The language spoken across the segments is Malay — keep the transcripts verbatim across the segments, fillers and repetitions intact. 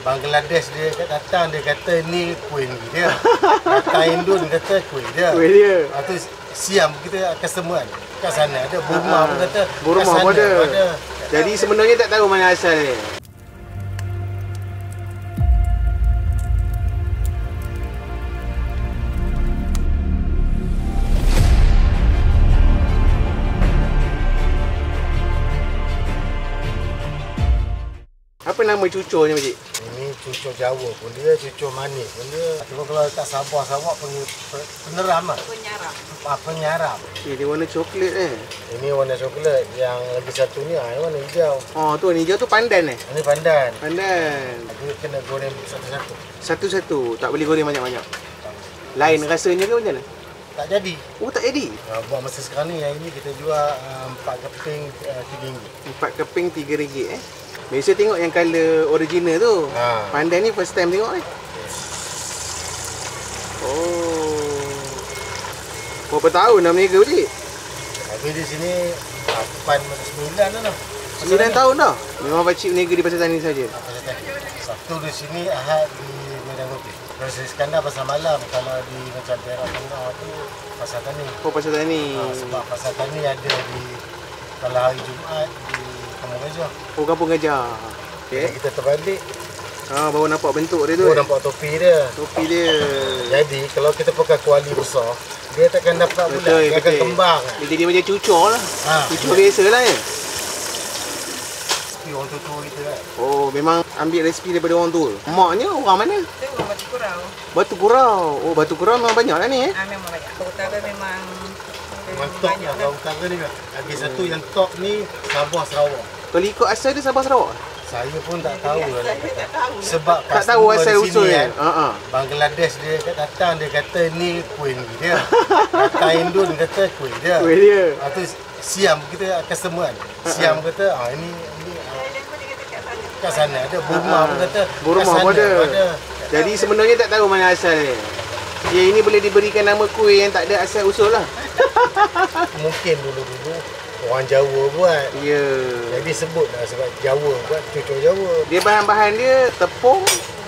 Bangladesh dia datang, dia kata ni kuih dia. Datang Indon kata kuih dia. Kuih dia. Lepas tu Siam kita customer kan. Kat sana ada Burma pun kata. Burma pun ada. ada. Jadi sebenarnya tak tahu mana asal dia. Apa nama cucur ni, Pakcik? Ini cucur Jawa pun dia, cucur manis pun dia. Cuma kalau kat Sabah, Sabah panggil peneram lah. Penyaram. Ah, penyaram. Eh, dia warna coklat eh. Ini warna coklat. Yang lagi satu ni, ah, warna hijau. Oh, tu warna hijau tu pandan eh? Ini pandan. Pandan. Dia kena goreng satu-satu. Satu-satu? Tak boleh goreng banyak-banyak? Lain rasanya ke macam mana? Tak jadi. Oh, tak jadi? Uh, buat masa sekarang ni, yang ini kita jual uh, empat keping uh, tiga ringgit. Empat keping tiga ringgit eh? Biasa tengok yang colour original tu. Ha. Pandan ni first time tengok ni. Oh. Berapa tahun dah berniaga, Pakcik? Habis di sini lapan sembilan dah. sembilan tahun dah? Memang Pakcik berniaga di Pasar Tani saja. Pasar Tani. Sabtu di sini, Ahad di Medan Kopi. Kalau Iskandar pasar malam, kalau di macam Perak Tengah tu Pasar Tani. Oh, Pasar Tani. Ha, sebab Pasar Tani ada di kalau hari Jumaat di Kampung Gajah. Oh, Kampung Gajah. Okey. Kita terbalik. Ah, baru nampak bentuk dia tu. Oh, nampak topi dia. Topi dia. Jadi, kalau kita pakai kuali besar, dia takkan dapat pula. Betul, dia betul. akan kembang. Dia jadi macam cucur lah. Ha, cucur ya. Biasa lah ya. Orang tua kita kan. Oh, memang ambil resipi daripada orang tua. Maknya orang mana? Itu orang Batu Kurau. Batu Kurau. Oh, Batu Kurau memang banyak lah ni eh. Ah, memang banyak. Utara memang Memang top lah. Kalau utara ni kan. Lagi hmm. satu yang top ni Sabah Sarawak. Kalau ikut asal dia Sabah Sarawak? Saya pun tak tahu lah. Saya tak tahu. Sebab tak tahu asal usul kan. Uh -huh. Bangladesh dia datang, dia kata ni kuih dia. Datang Indon kata kuih dia. Kuih dia. Lepas tu Siam kita customer kan. Siam kata ah ini ini kat sana ada Burma pun kata. Burma pun ada. ada. Jadi sebenarnya tak tahu mana asal dia. Dia ini boleh diberikan nama kuih yang tak ada asal usul lah. Mungkin dulu-dulu orang Jawa buat. Ya. Jadi sebut lah sebab Jawa buat cucur Jawa. Dia bahan-bahan dia tepung,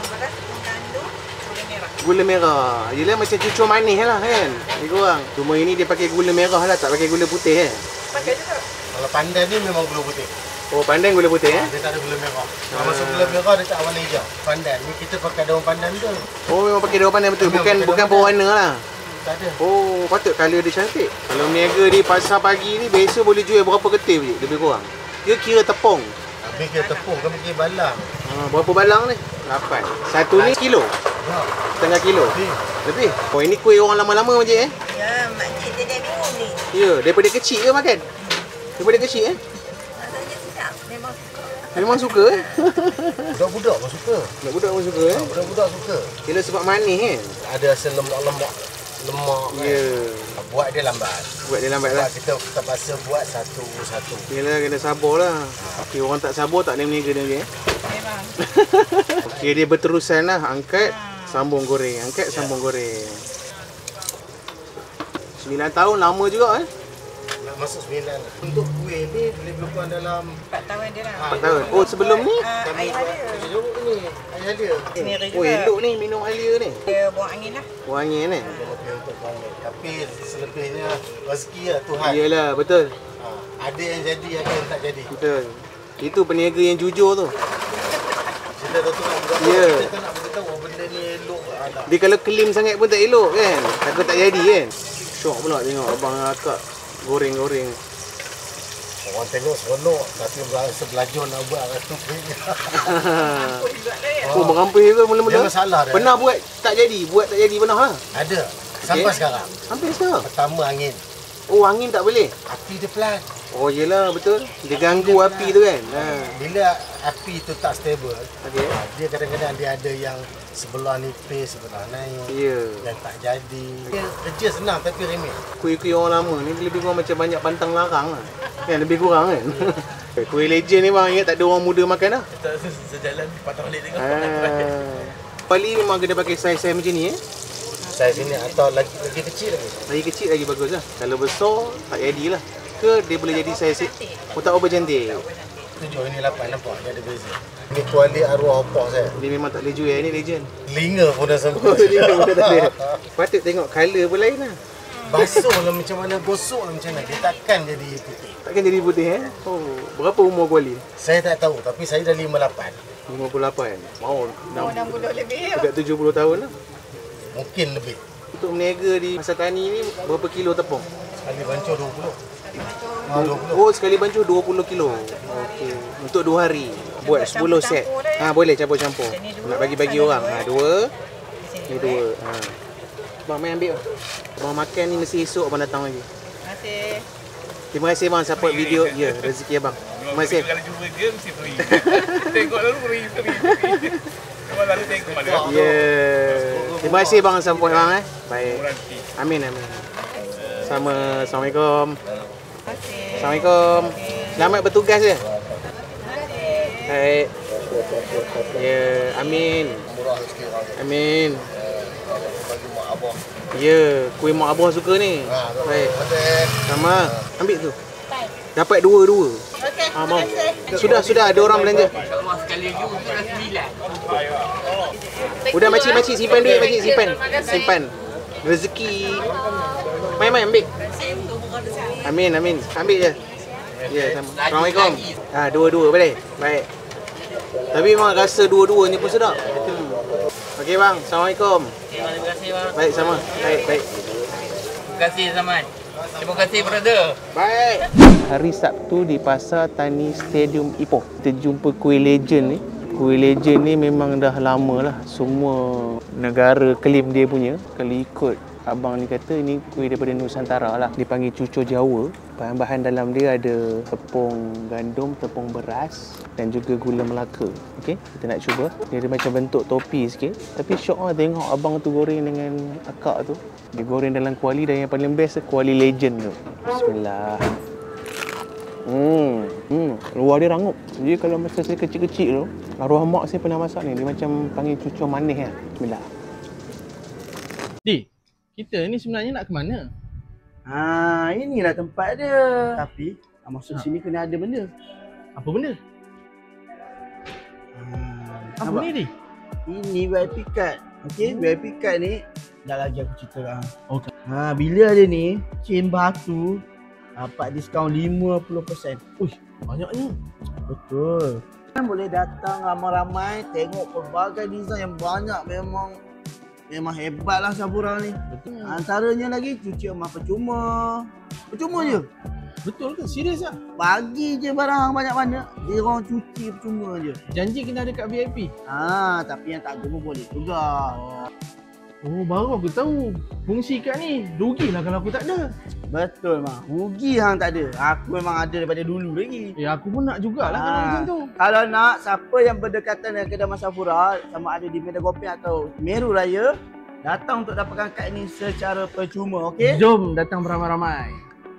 gula merah. Yelah macam cucur manis lah kan. Dia korang. Cuma ini dia pakai gula merah lah, tak pakai gula putih eh. Pakai juga. Kalau pandan ni memang gula putih. Oh, pandan gula putih eh? Dia tak ada gula merah. Kalau masuk gula merah dia tak warna hijau. Pandan ni kita pakai daun pandan tu. Oh, memang pakai daun pandan betul. Bukan bukan pewarna lah. Tak ada. Oh, patut colour dia cantik. Kalau berniaga di pasar pagi ni biasa boleh jual berapa ketip je lebih kurang? Dia kira tepung. Habis kira tepung kan pakai balang. Ha, berapa balang ni? lapan. Satu ni kilo. Ya. Setengah kilo. Lebih. Lebih. Oh, ini kuih orang lama-lama macam eh? Ya, makcik dia dah minum ni. Ya, daripada kecil ke makan? Daripada kecil eh? Rasanya sedap. Memang suka. Memang suka eh? Budak-budak pun suka. Budak-budak pun suka eh? Budak-budak suka. Kira sebab manis kan? Ada rasa lemak-lemak. Lemak kan. Ya. Buat dia lambat. Buat dia lambat lah. Sebab kita terpaksa buat satu-satu. Yelah, kena sabar lah. Okey, orang tak sabar tak boleh berniaga dia eh? Memang. Okey, dia berterusan lah. Angkat, sambung goreng. Angkat, sambung goreng. sembilan tahun lama juga eh? Nak masuk sembilan. Untuk kuih ni boleh berlebihan dalam empat tahun dia lah. empat tahun. Oh, sebelum ni? Ah, kami ayah buat dia. kerja jeruk ni. Ayah dia. Sendiri Oh, juga. elok ni minum halia ni. Dia buang angin lah. Wangi ni. Lebih untuk bangun. Tapi selebihnya rezeki lah Tuhan. Iyalah, betul. Ha, ada yang jadi, ada yang tak jadi. Betul. Itu peniaga yang jujur tu. Kita tu nak beritahu, Ya. kita tak nak beritahu oh, benda ni elok. Ha, Dia kalau kelim sangat pun tak elok kan. Takut tak jadi kan. Syok pula tengok abang akak goreng-goreng. orang tengok seronok tapi berasa belajar nak buat ratu kuih. Pun juga dah ya. Oh, merampih ke mula-mula? Dia masalah dia. Pernah buat tak jadi? Buat tak jadi pernah lah? Ada. Sampai Okey. sekarang. Sampai sekarang? Pertama angin. Oh, angin tak boleh? Api dia pelan. Oh, yelah betul. Dia ganggu api tu kan? Ha. Bila api tu tak stable, Okey. ha, dia kadang-kadang dia ada yang sebelah nipis, sebelah naik. Ya. Yang tak jadi. Dia kerja senang tapi remeh. Kuih-kuih orang lama ni lebih kurang macam banyak pantang larang lah. Kan, lebih kurang kan? Kuih legend ni bang, ingat tak ada orang muda makan lah? Tak sejalan patah balik tengok. Ah. Pali memang kena pakai saiz-saiz macam ni eh? Saiz ini atau lagi lagi kecil lagi. Lagi kecil lagi bagus lah. Kalau besar tak jadilah. Ke dia boleh jadi saiz. Oh, tak apa cantik. tujuh, ini lapan. Nampak dia ada beza. Ini kuali arwah opah saya. Dia memang tak boleh jual, ni legend. Telinga pun dah Oh, semput. dia pun tak ada. Patut tengok colour pun lain lah. Basuh lah macam mana, gosok lah macam mana. Dia takkan jadi putih. Takkan jadi putih eh? Oh, berapa umur kuali? Saya tak tahu, tapi saya dah lima puluh lapan. lima puluh lapan. Mau Oh, enam puluh lebih. dekat tujuh puluh tahun lah. Mungkin lebih. Untuk berniaga di masa tani ni berapa kilo tepung? Sekali bancur dua puluh. Ah, dua puluh. Oh, sekali bancuh dua puluh kilo. Okey. Untuk dua hari. Buat sepuluh set. Ha, boleh campur-campur. Nak bagi-bagi orang. Ha, dua. Ni dua. Ha. Bang, main ambil. Abang makan ni mesti esok abang datang lagi. Terima kasih. Terima kasih bang support video. Ya, rezeki abang. Terima kasih. Kalau jumpa dia mesti free. Tengok lalu free, free, free. Kalau lalu tengok mana. Ya. Terima kasih bang support bang eh. Baik. Nanti. Amin amin. Sama. Assalamualaikum. Terima kasih. Assalamualaikum. Selamat bertugas ya. Baik. Ya, amin. Murah sikit orang. Amin. Bagi mak abah. Ya, kuih mak abah suka ni. Ha, Baik. betul. Sama. Ambil tu. Dapat dua-dua. Okey. Ah, mau. Sudah, sudah ada orang belanja. Sekali lagi sudah sembilan. Udah makcik-makcik simpan duit, makcik simpan. Simpan. Rezeki. Mai mai ambil. Amin, amin. Ambil je. Ya, sama. Assalamualaikum. Ah, dua-dua boleh. Baik. Tapi memang rasa dua-dua ni pun sedap. Hmm. Okey bang, Assalamualaikum. Terima kasih bang. Baik sama. Baik, baik. Terima kasih Zaman. Terima kasih brother. Baik. Hari Sabtu di Pasar Tani Stadium Ipoh. Kita jumpa kuih legend ni. Kuih legend ni memang dah lama lah. Semua negara claim dia punya. Kalau ikut abang ni kata ni kuih daripada Nusantara lah. Dipanggil cucur Jawa. Bahan-bahan dalam dia ada tepung gandum, tepung beras dan juga gula Melaka. Okey, kita nak cuba. Dia ada macam bentuk topi sikit. Tapi syok lah tengok abang tu goreng dengan akak tu. Dia goreng dalam kuali dan yang paling best kuali legend tu. Bismillah. Hmm, hmm, luar dia rangup. Jadi kalau masa saya kecil-kecil tu, arwah mak saya pernah masak ni. Dia macam panggil cucur manis kan. Bismillah. Di, kita ni sebenarnya nak ke mana? Ha, inilah tempat dia. Tapi masuk Ha. sini kena ada benda. Apa benda? Ha, Apa nampak? ni, Di? Ini V I P card. Okey, V I P card ni dah lagi aku cerita lah. Okey. Ha, bila ada ni, chain batu dapat diskaun lima puluh peratus. Uish, banyaknya. Betul. Kan boleh datang ramai-ramai tengok pelbagai design yang banyak. Memang memang hebatlah Sapura ni. Betul. Antaranya lagi cuci emas percuma. Percuma je. Betul ke? Serius ah? Bagi je barang banyak-banyak. Dia orang cuci percuma je. Janji kena ada kat V I P. Ha, tapi yang tak ada pun boleh juga. Oh, baru aku tahu. Fungsi kad ni rugilah kalau aku tak ada. Betul mah. Rugi hang tak ada. Aku memang ada daripada dulu lagi. Eh, aku pun nak jugalah kalau Ah. macam tu. Kalau nak, siapa yang berdekatan dengan kedai Masafura, sama ada di Medan Gopeng atau Meru Raya, datang untuk dapatkan kad ini secara percuma, okey? Jom datang beramai-ramai.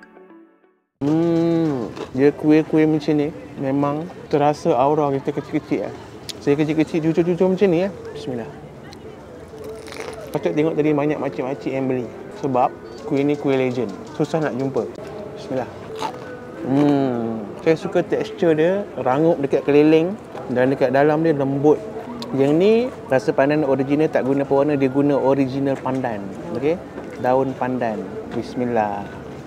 Hmm, dia kuih-kuih macam ni memang terasa aura kita kecil-kecil lah. Saya kecil-kecil cucur-cucur macam ni ya. Bismillah. Patut tengok tadi banyak makcik-makcik yang beli. Sebab kuih ni kuih legend. Susah nak jumpa. Bismillah. Hmm, saya suka tekstur dia rangup dekat keliling dan dekat dalam dia lembut. Yang ni rasa pandan original tak guna pewarna, dia guna original pandan. Okey? Daun pandan. Bismillah.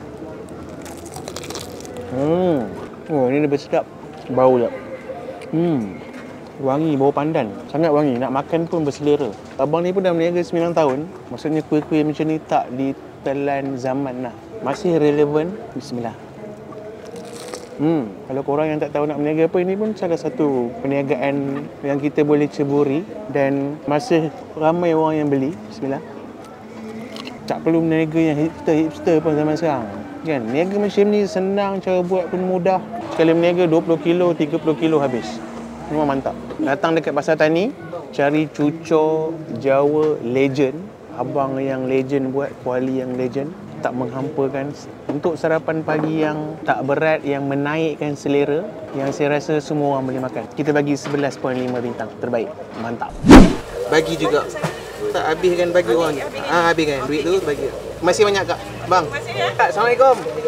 Hmm. Oh, ini lebih sedap. Bau tak? Hmm. Wangi, bau pandan. Sangat wangi. Nak makan pun berselera. Abang ni pun dah berniaga sembilan tahun. Maksudnya kuih-kuih macam ni tak ditelan zaman lah. Masih relevan. Bismillah. Hmm. Kalau korang yang tak tahu nak berniaga apa, ini pun salah satu perniagaan yang kita boleh ceburi. Dan masih ramai orang yang beli. Bismillah. Tak perlu berniaga yang hipster-hipster pun zaman sekarang. Kan? Niaga macam ni senang, cara buat pun mudah. Sekali berniaga dua puluh kilo, tiga puluh kilo habis. Memang mantap. Datang dekat Pasar Tani, cari cucur Jawa legend. Abang yang legend buat, kuali yang legend. Tak menghampakan. Untuk sarapan pagi yang tak berat, yang menaikkan selera, yang saya rasa semua orang boleh makan. Kita bagi sebelas perpuluhan lima bintang. Terbaik. Mantap. Bagi juga. Tak habiskan bagi orang. Ah, habiskan. Duit tu bagi. Masih banyak kak. Bang. Masih ya? Kak, Assalamualaikum.